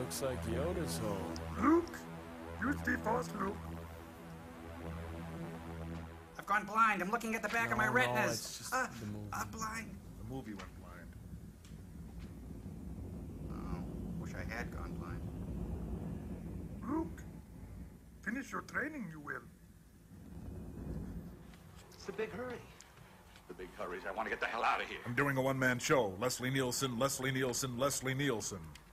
Looks like Yoda's home. Luke! Use the Force, Luke. I've gone blind. I'm looking at the back of my No, retinas. it's just the movie. I'm blind. The movie went blind. Oh, wish I had gone blind. Luke! Finish your training, you will. It's the big hurry. The big hurry is I want to get the hell out of here. I'm doing a one-man show. Leslie Nielsen, Leslie Nielsen, Leslie Nielsen.